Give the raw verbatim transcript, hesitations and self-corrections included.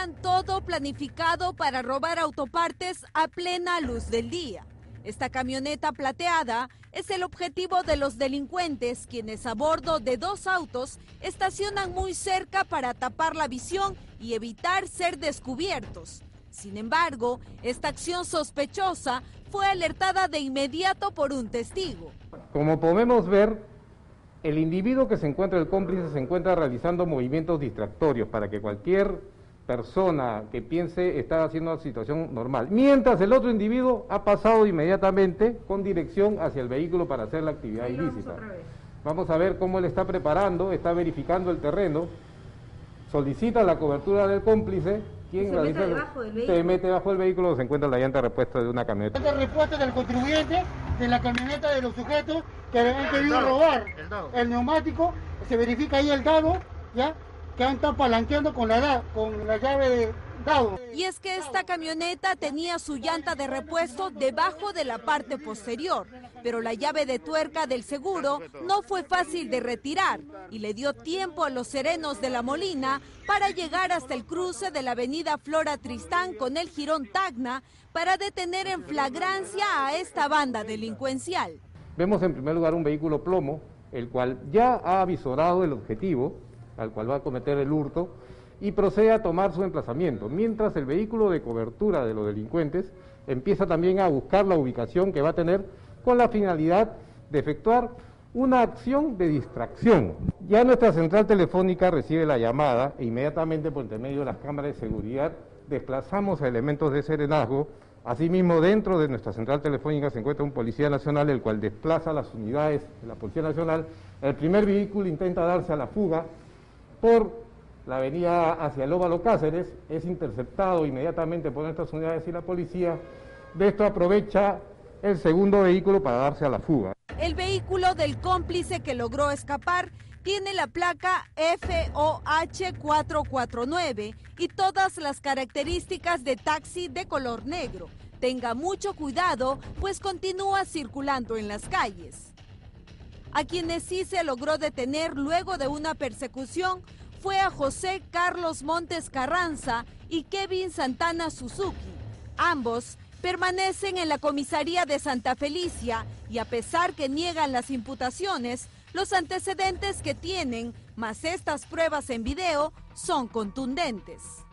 Tenían todo planificado para robar autopartes a plena luz del día. Esta camioneta plateada es el objetivo de los delincuentes, quienes a bordo de dos autos estacionan muy cerca para tapar la visión y evitar ser descubiertos. Sin embargo, esta acción sospechosa fue alertada de inmediato por un testigo. Como podemos ver, el individuo que se encuentra, el cómplice, se encuentra realizando movimientos distractorios para que cualquier persona que piense está haciendo una situación normal, mientras el otro individuo ha pasado inmediatamente con dirección hacia el vehículo para hacer la actividad ilícita. Vamos a ver cómo él está preparando, está verificando el terreno, solicita la cobertura del cómplice, quien se realiza mete el, debajo del vehículo. se mete bajo el vehículo, se encuentra la llanta de repuesto de una camioneta. La respuesta del contribuyente de la camioneta de los sujetos que han querido robar el, el neumático, se verifica ahí el dado, ya, que han estado palanqueando con la, con la llave de dado. Y es que esta camioneta tenía su llanta de repuesto debajo de la parte posterior, pero la llave de tuerca del seguro no fue fácil de retirar y le dio tiempo a los serenos de La Molina para llegar hasta el cruce de la avenida Flora Tristán con el jirón Tacna para detener en flagrancia a esta banda delincuencial. Vemos en primer lugar un vehículo plomo, el cual ya ha avisorado el objetivo al cual va a cometer el hurto y procede a tomar su emplazamiento, mientras el vehículo de cobertura de los delincuentes empieza también a buscar la ubicación que va a tener con la finalidad de efectuar una acción de distracción. Ya nuestra central telefónica recibe la llamada e inmediatamente por intermedio de las cámaras de seguridad desplazamos a elementos de serenazgo. Asimismo, dentro de nuestra central telefónica se encuentra un policía nacional, el cual desplaza las unidades de la Policía Nacional. El primer vehículo intenta darse a la fuga por la avenida hacia el Óvalo Cáceres, es interceptado inmediatamente por nuestras unidades y la policía. De esto aprovecha el segundo vehículo para darse a la fuga. El vehículo del cómplice que logró escapar tiene la placa F O H cuatro cuatro nueve y todas las características de taxi de color negro. Tenga mucho cuidado, pues continúa circulando en las calles. A quienes sí se logró detener luego de una persecución fue a José Carlos Montes Carranza y Kevin Santana Suzuki. Ambos permanecen en la comisaría de Santa Felicia y a pesar que niegan las imputaciones, los antecedentes que tienen, más estas pruebas en video, son contundentes.